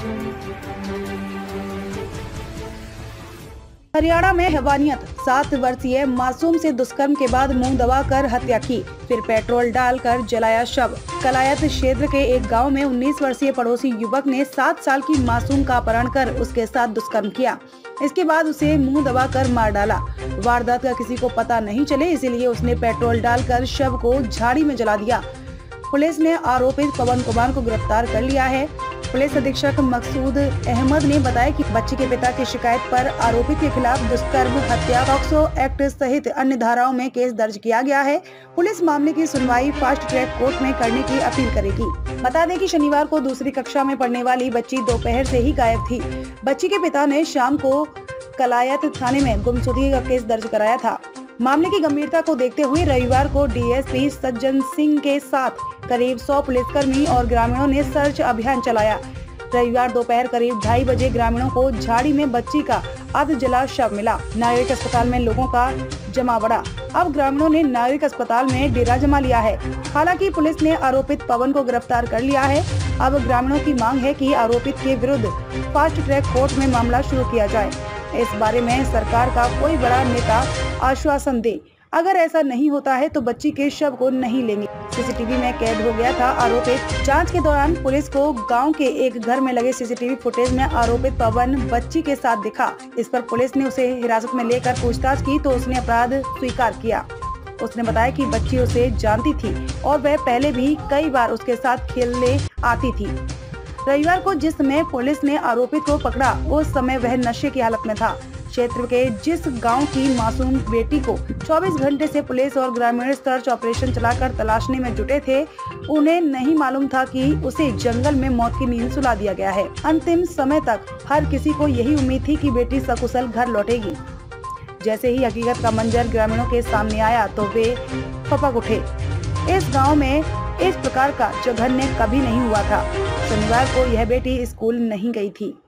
हरियाणा में हैवानियत, 7 वर्षीय मासूम से दुष्कर्म के बाद मुंह दबाकर हत्या की, फिर पेट्रोल डालकर जलाया शव। कलायत क्षेत्र के एक गांव में 19 वर्षीय पड़ोसी युवक ने 7 साल की मासूम का अपहरण कर उसके साथ दुष्कर्म किया। इसके बाद उसे मुंह दबाकर मार डाला। वारदात का किसी को पता नहीं चले, इसीलिए उसने पेट्रोल डालकर शव को झाड़ी में जला दिया। पुलिस ने आरोपित पवन कुमार को गिरफ्तार कर लिया है। पुलिस अधीक्षक मकसूद अहमद ने बताया कि बच्ची के पिता की शिकायत पर आरोपित के खिलाफ दुष्कर्म, हत्या, पॉक्सो एक्ट सहित अन्य धाराओं में केस दर्ज किया गया है। पुलिस मामले की सुनवाई फास्ट ट्रैक कोर्ट में करने की अपील करेगी। बता दें कि शनिवार को दूसरी कक्षा में पढ़ने वाली बच्ची दोपहर से ही गायब थी। बच्ची के पिता ने शाम को कलायत थाने में गुमशुदगी का केस दर्ज कराया था। मामले की गंभीरता को देखते हुए रविवार को डीएसपी सज्जन सिंह के साथ करीब 100 पुलिसकर्मी और ग्रामीणों ने सर्च अभियान चलाया। रविवार दोपहर करीब 2:30 बजे ग्रामीणों को झाड़ी में बच्ची का अर्ध जला शव मिला। नागरिक अस्पताल में लोगों का जमा बढ़ा। अब ग्रामीणों ने नागरिक अस्पताल में डेरा जमा लिया है। हालांकि पुलिस ने आरोपित पवन को गिरफ्तार कर लिया है। अब ग्रामीणों की मांग है कि आरोपित के विरुद्ध फास्ट ट्रैक कोर्ट में मामला शुरू किया जाए। इस बारे में सरकार का कोई बड़ा नेता आश्वासन दे। अगर ऐसा नहीं होता है तो बच्ची के शव को नहीं लेंगे। सीसीटीवी में कैद हो गया था आरोपित। जांच के दौरान पुलिस को गांव के एक घर में लगे सीसीटीवी फुटेज में आरोपित पवन बच्ची के साथ दिखा। इस पर पुलिस ने उसे हिरासत में लेकर पूछताछ की तो उसने अपराध स्वीकार किया। उसने बताया कि बच्ची उसे जानती थी और वह पहले भी कई बार उसके साथ खेलने आती थी। रविवार को जिस समय पुलिस ने आरोपित को पकड़ा उस समय वह नशे की हालत में था। क्षेत्र के जिस गांव की मासूम बेटी को 24 घंटे से पुलिस और ग्रामीण सर्च ऑपरेशन चलाकर तलाशने में जुटे थे, उन्हें नहीं मालूम था कि उसे जंगल में मौत की नींद सुला दिया गया है। अंतिम समय तक हर किसी को यही उम्मीद थी कि बेटी सकुशल घर लौटेगी। जैसे ही हकीकत का मंजर ग्रामीणों के सामने आया तो वे फपक उठे। इस गाँव में इस प्रकार का जघन्य कभी नहीं हुआ था। शनिवार को यह बेटी स्कूल नहीं गई थी।